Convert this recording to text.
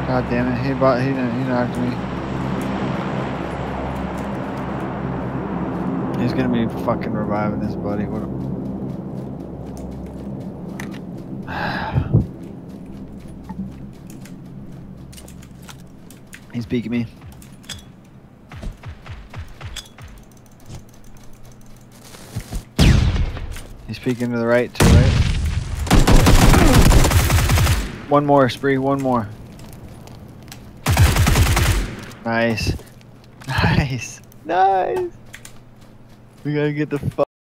God damn it! He knocked me. He's gonna be fucking reviving his buddy. What? He's peeking me. He's peeking to the right, One more, Spree, one more. Nice. Nice. Nice. We gotta get the fuck.